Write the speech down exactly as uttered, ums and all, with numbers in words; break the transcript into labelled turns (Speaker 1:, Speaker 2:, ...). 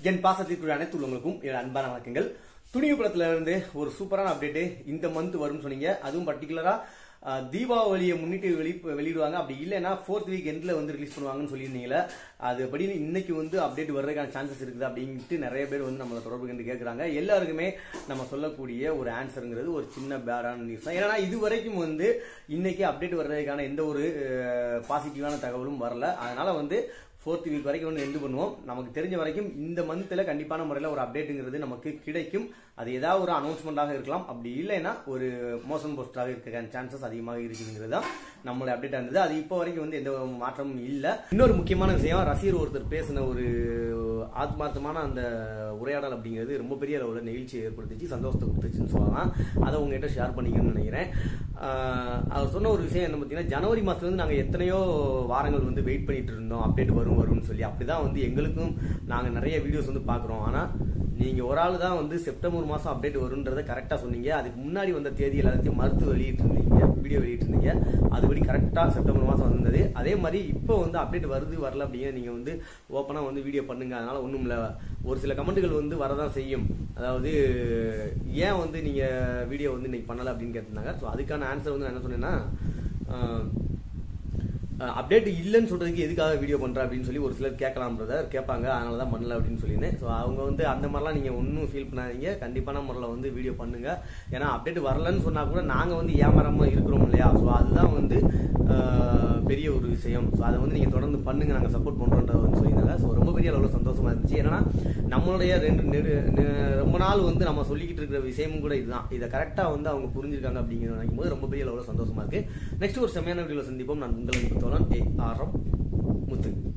Speaker 1: என் பாசத்திற்குரிய அனைத்து உள்ளவங்களுக்கும் என் அன்பான வணக்கங்கள். துணிவு படத்துல இருந்து ஒரு சூப்பரான அப்டேட் இந்த மந்த் வரும்னு சொன்னீங்க. அதுவும் பர்டிகுலரா தீபாவளியை முன்னிட்டு வெளி வெளியிடுவாங்க. அப்படி இல்லைன்னா ஃபோர்த் வீக் எண்ட்ல வந்து ரிலீஸ் பண்ணுவாங்கன்னு சொல்லியிருந்தீங்களா? அதுபடி இன்னைக்கு வந்து அப்டேட் வர்றதுக்கான சான்சஸ் இருக்குது அப்படின்ட்டு நிறைய பேர் வந்து நம்மளை தொடர்பு கண்டு கேட்குறாங்க. எல்லாருக்குமே நம்ம சொல்லக்கூடிய ஒரு ஆன்சருங்கிறது ஒரு சின்ன பேடான நியூஸ் தான். ஏன்னா இது வரைக்கும் வந்து இன்னைக்கு அப்டேட் வர்றதுக்கான எந்த ஒரு பாசிட்டிவான தகவலும் வரல. அதனால வந்து ஃபோர்த் வீக் வரைக்கும் வந்து எண்டு பண்ணுவோம். நமக்கு தெரிஞ்ச வரைக்கும் இந்த மந்த்தில் கண்டிப்பான முறையில் ஒரு அப்டேட்டுங்கிறது நமக்கு கிடைக்கும். அது ஏதாவது ஒரு அனௌன்ஸ்மெண்ட்டாக இருக்கலாம், அப்படி இல்லைன்னா ஒரு மோஷன் போஸ்டராக இருக்க சான்சஸ் அதிகமாக இருக்குங்கிறது தான் நம்மளோட அப்டேட்டாக இருந்தது. அது இப்போ வரைக்கும் வந்து எந்த மாற்றமும் இல்லை. இன்னொரு முக்கியமான விஷயம், ரசிகர் ஒருத்தர் பேசின ஒரு ஆத்மார்த்தமான அந்த உரையாடல் அப்படிங்கிறது ரொம்ப பெரிய அளவில் நெகிழ்ச்சியை ஏற்படுத்திச்சு, சந்தோஷத்தை கொடுத்துச்சுன்னு சொல்லலாம். அதை உங்ககிட்ட ஷேர் பண்ணிக்கணும்னு நினைக்கிறேன். அவர் சொன்ன ஒரு விஷயம் என்ன பார்த்தீங்கன்னா, ஜனவரி மாதத்துலேருந்து நாங்கள் எத்தனையோ வாரங்கள் வந்து வெயிட் பண்ணிட்டு இருந்தோம் அப்டேட் வரும் வரும்னு சொல்லி. அப்படிதான் வந்து எங்களுக்கும் நாங்கள் நிறைய வீடியோஸ் வந்து பார்க்குறோம். ஆனால் நீங்கள் ஒரு ஆள் தான் வந்து செப்டம்பர் மாதம் அப்டேட் வரும்ன்றதை கரெக்டாக சொன்னீங்க. அதுக்கு முன்னாடி வந்த தேதி எல்லாத்தையும் மறுத்து வெளியிட்டிருந்தீங்க, வீடியோ வெளியிட்டிருந்தீங்க. அதுபடி கரெக்டாக செப்டம்பர் மாதம் வந்தது. அதே மாதிரி இப்போ வந்து அப்டேட் வருது வரல அப்படிங்கிற நீங்கள் வந்து ஓப்பனாக வந்து வீடியோ பண்ணுங்க. அதனால ஒன்றும் இல்லை, ஒரு சில கமெண்ட்டுகள் வந்து வரதான் செய்யும். அதாவது ஏன் வந்து நீங்கள் வீடியோ வந்து இன்னைக்கு பண்ணலை அப்படின்னு கேட்டிருந்தாங்க. ஸோ அதுக்கான ஆன்சர் வந்து நான் என்ன சொன்னேன்னா, அப்டேட் இல்லைன்னு சொல்றதுக்கு எதுக்காக வீடியோ பண்ற அப்படின்னு சொல்லி ஒரு சிலர் கேட்கலாம், பிரதர் கேட்பாங்க, அதனால தான் பண்ணல அப்படின்னு சொல்லியிருந்தேன். ஸோ அவங்க வந்து அந்த மாதிரிலாம் நீங்கள் ஒன்றும் ஃபீல் பண்ணாதீங்க. கண்டிப்பான முறையில் வந்து வீடியோ பண்ணுங்க. ஏன்னா அப்டேட் வரலன்னு சொன்னால் கூட நாங்கள் வந்து ஏமாறாமல் இருக்கிறோம் இல்லையா? ஸோ அதுதான் வந்து பெரிய ஒரு விஷயம். ஸோ அதை வந்து நீங்கள் தொடர்ந்து பண்ணுங்க, நாங்கள் சப்போர்ட் பண்ணுறோன்றத வந்து சொல்லியிருந்தாங்க. ஸோ ரொம்ப பெரிய அளவில் சந்தோஷமா இருந்துச்சு. ஏன்னா நம்மளுடைய ரெண்டு நெடு ரொம்ப நாள் வந்து நம்ம சொல்லிக்கிட்டு இருக்கிற விஷயமும் கூட இதுதான். இதை கரெக்டாக வந்து அவங்க புரிஞ்சிருக்காங்க அப்படிங்கிறது நினைக்கும் போது ரொம்ப பெரிய அளவில் சந்தோஷமா இருக்கு. நெக்ஸ்ட் ஒரு செமையான வீடியோவில் சந்திப்போம். நான் உங்களை தோழன் ஏ ஆர் எம் முத்து.